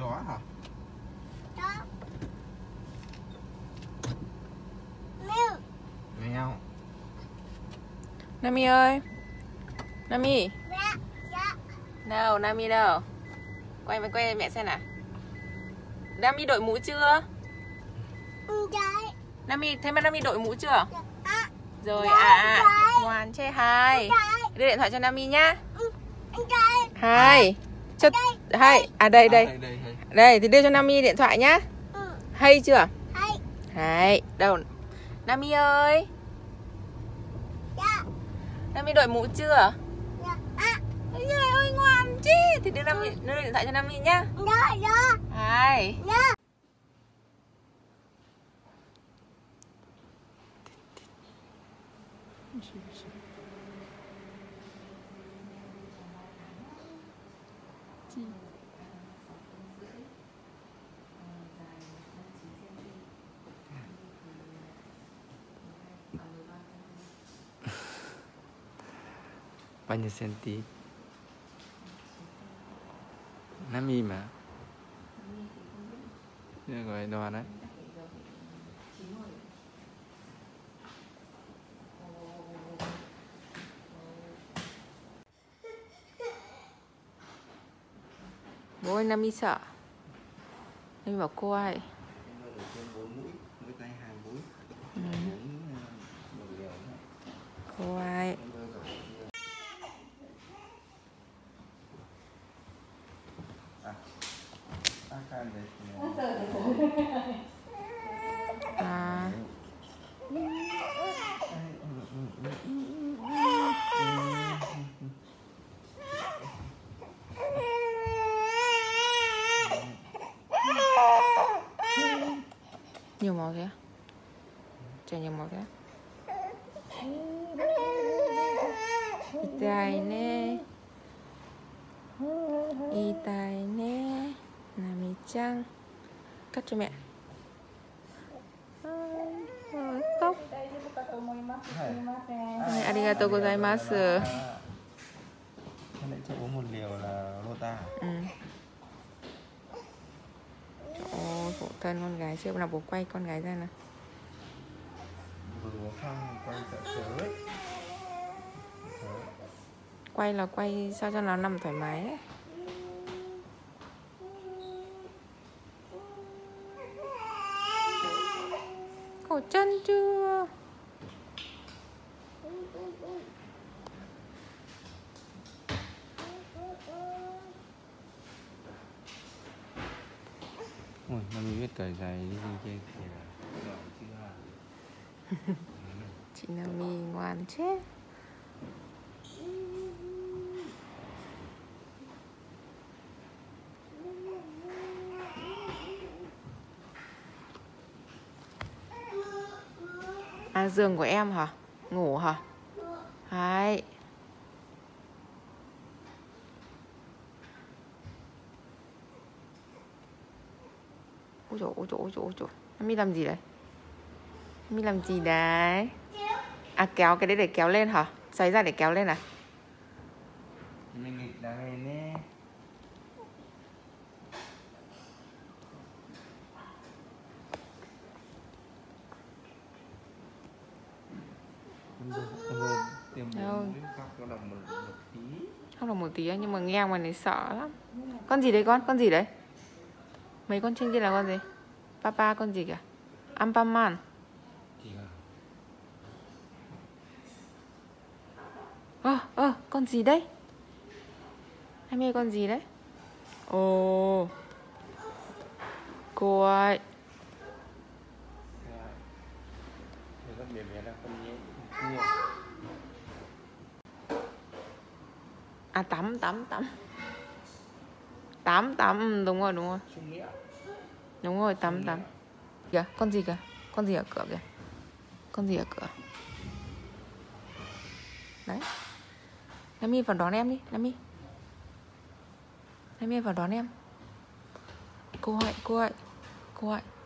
đó hả? Đó. Mèo. Mèo. Nami ơi. Nami. Dạ. Dạ. Đâu, Nami đâu? Quay mẹ xem nào. Nami đội mũ chưa? Trái. Nami, thế mà Nami đội mũ chưa? À. Rồi, Trái. ngoan chế hai. Trái. Đưa điện thoại cho Nami nhá. Trái. Hai. Cho hai. À đây. Đây thì đưa cho Nami điện thoại nhá. Hay chưa? Hay. Hay. Đâu? Nami ơi. Dạ. Nami đội mũ chưa? Dạ. À. Ôi giời ơi ngoan chứ. Thì đưa điện thoại cho Nami nhá. Dạ. Dạ. Hai. Dạ. Bao nhiêu cm? Nami mà. Được rồi, đo đấy. Bố ơi, Nami sợ. Nami bảo cô ơi. Cô ai? À. Nhiều màu thế? Trời nhiều màu thế? Itai ne. Itai ne. Nami-chan. Cắt cho mẹ. Cốc. Arigatou gozaimasu. Hôm nay cho uống một liều là Rota. Ôi, khổ thân con gái chưa nào bố quay con gái ra nào. Vừa không quay sợ chớ. Quay là quay sao cho nó nằm thoải mái ấy. Cổ chân chưa? Ôi, nó mới biết cởi giày đi kia kìa. Đỏ chưa? Chị Nami ngoan chết. À, giường của em hả? Ngủ hả? Hay. Ôi dồi. Nami làm gì đấy? Nami làm gì đấy? À, kéo cái đấy để kéo lên hả? Xoáy ra để kéo lên à? Mình nghịch là này nè. Không là một tí nhưng mà nghe mà này sợ lắm. Con gì đấy con? Con gì đấy? Mấy con trên kia là con gì? Papa con gì kìa? Ampaman. Con gì đấy? Em ơi con gì đấy? Ồ. Cô ơi. À, tắm, đúng rồi. Đúng rồi, tắm. Kìa, con gì kìa? Con gì ở cửa kìa? Con gì ở cửa? Đấy. Nami vào đón em đi, Nami vào đón em. Cô ơi.